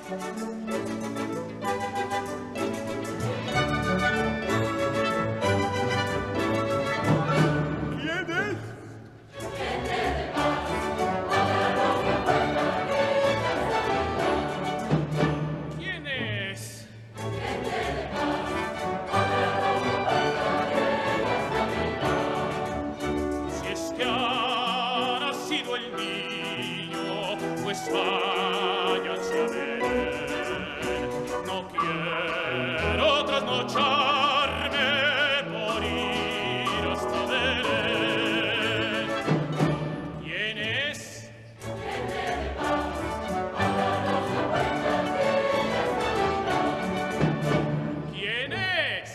váyanse a ver. No quiero trasnocharme por ir hasta Belén. ¿Quién es? ¿Quién es?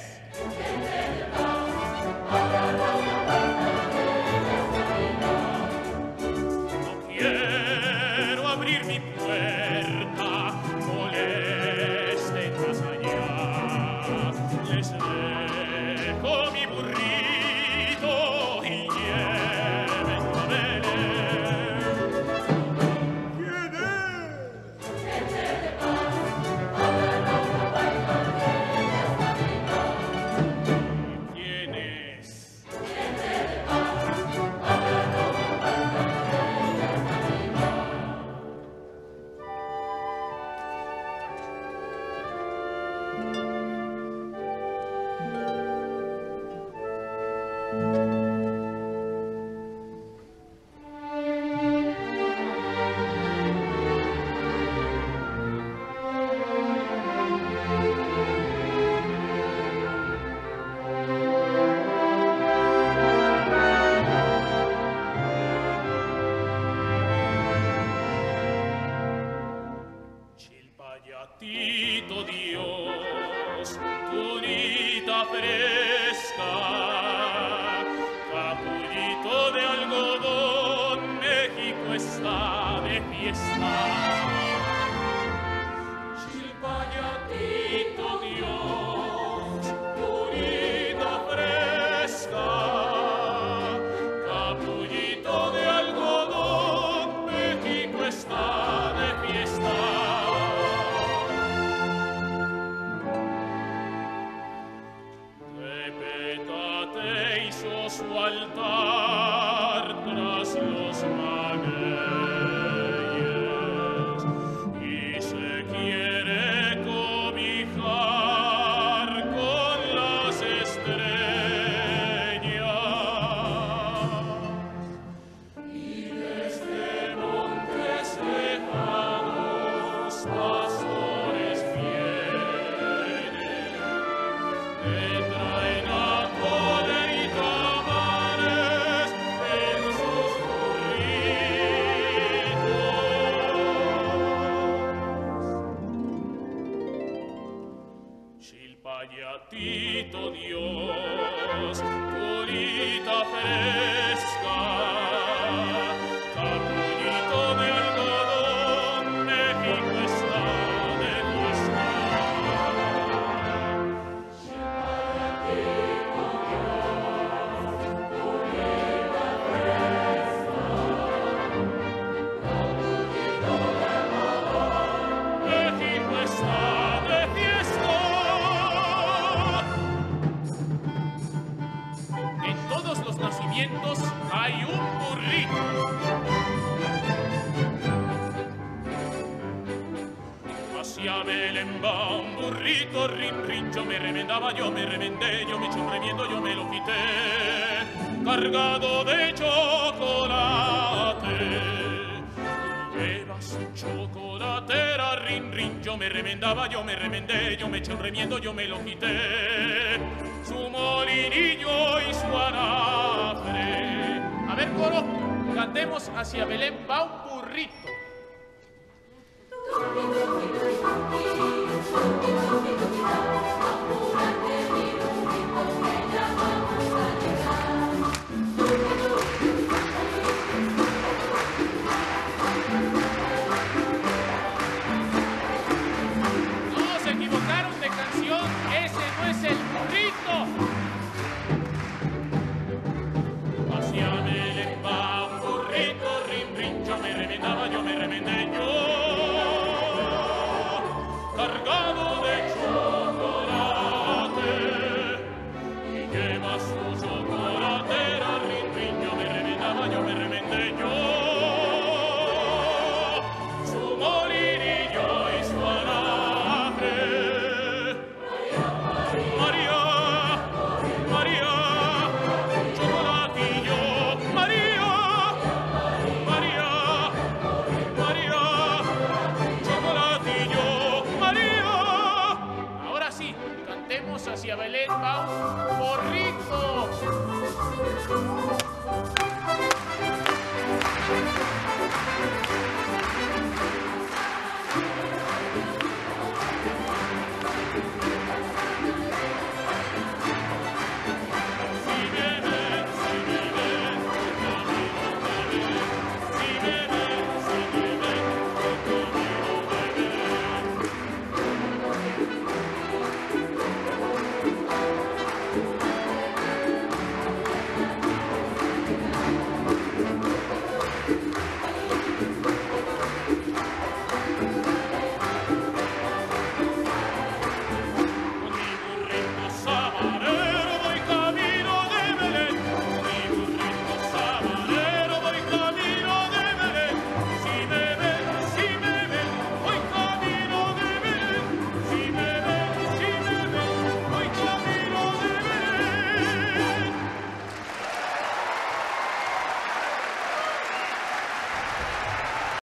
No quiero abrir mi puerta, molesten más allá. Les dejo mi burrito y lleven a Belén. ¿Quién es? ¿Quién es? Chilpayatito Dios, tunita fresca, capullito de algodón, México está de fiesta. Chilpayatito Dios, tunita fresca, capullito de algodón, México está de fiesta. Hizo su altar tras los magueyes y se quiere cobijar con las estrellas. Y desde montes lejanos pastores vienen, que traen a Chilpayatito Dios, purita fresca, capullito de algodón, México está de fiesta. Chilpayatito Dios, purita fresca, capullito de algodón, México está de fiesta. En todos los nacimientos hay un burrito. Hacia Belén va un burrito, rin, rin, yo me remendaba, yo me remendé, yo me eché un remiendo, yo me lo quité, cargado de chocolate. Lleva su chocolatera, rin, rin, yo me remendaba, yo me remendé, yo me eché un remiendo, yo me lo quité, su molinillo y su anafre. A ver, coro, cantemos Hacia Belén va un burrito.